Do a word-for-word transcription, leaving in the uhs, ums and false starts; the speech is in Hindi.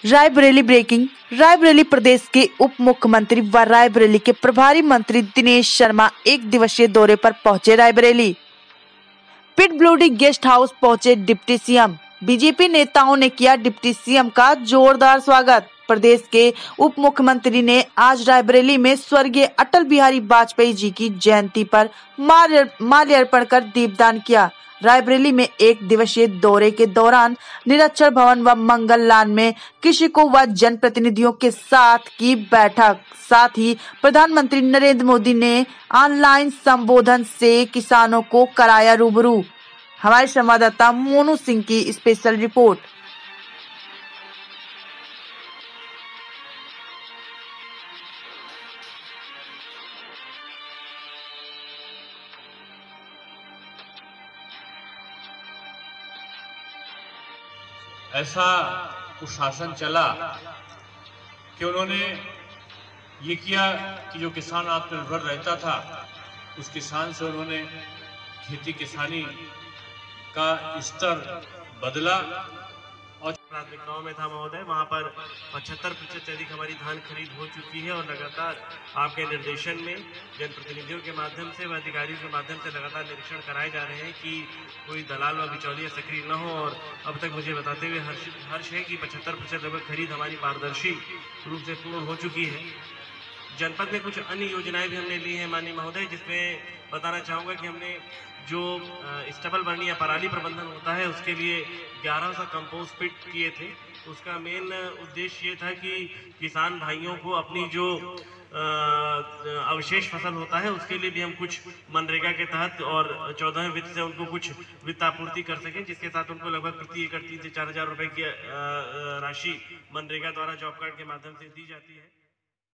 रायबरेली ब्रेकिंग। रायबरेली प्रदेश के उप मुख्यमंत्री व रायबरेली के प्रभारी मंत्री दिनेश शर्मा एक दिवसीय दौरे पर पहुंचे। रायबरेली पिटब्लूडी गेस्ट हाउस पहुंचे डिप्टी सीएम। बीजेपी नेताओं ने किया डिप्टी सीएम का जोरदार स्वागत। प्रदेश के उप मुख्यमंत्री ने आज रायबरेली में स्वर्गीय अटल बिहारी वाजपेयी जी की जयंती पर माल्यार्पण कर दीपदान किया। रायबरेली में एक दिवसीय दौरे के दौरान निरक्षर भवन व मंगल लान में कृषकों व जनप्रतिनिधियों के साथ की बैठक। साथ ही प्रधानमंत्री नरेंद्र मोदी ने ऑनलाइन संबोधन से किसानों को कराया रूबरू। हमारे संवाददाता मोनू सिंह की स्पेशल रिपोर्ट। ऐसा कुछ शासन चला कि उन्होंने ये किया कि जो किसान आत्मनिर्भर रहता था उस किसान से उन्होंने खेती किसानी का स्तर बदला और प्राथमिकताओं में था महोदय। वहाँ पर पचहत्तर प्रतिशत से अधिक हमारी धान खरीद हो चुकी है और लगातार आपके निर्देशन में जनप्रतिनिधियों के माध्यम से व अधिकारियों के माध्यम से लगातार निरीक्षण कराए जा रहे हैं कि कोई दलाल व बिचौलिया सक्रिय न हो। और अब तक मुझे बताते हुए हर्ष हर्ष है कि पचहत्तर प्रतिशत लगभग खरीद हमारी पारदर्शी रूप से पूर्ण हो चुकी है। जनपद में कुछ अन्य योजनाएं भी हमने ली हैं माननीय महोदय, जिसमें बताना चाहूँगा कि हमने जो स्टबल बर्नी या पराली प्रबंधन होता है उसके लिए ग्यारह सौ कंपोस्ट पिट किए थे। उसका मेन उद्देश्य ये था कि किसान भाइयों को अपनी जो अवशेष फसल होता है उसके लिए भी हम कुछ मनरेगा के तहत और चौदहवें वित्त से उनको कुछ वित्त आपूर्ति कर सकें, जिसके साथ उनको लगभग प्रति एकड़ तीन से चार हजार रुपए की राशि मनरेगा द्वारा जॉब कार्ड के माध्यम से दी जाती है।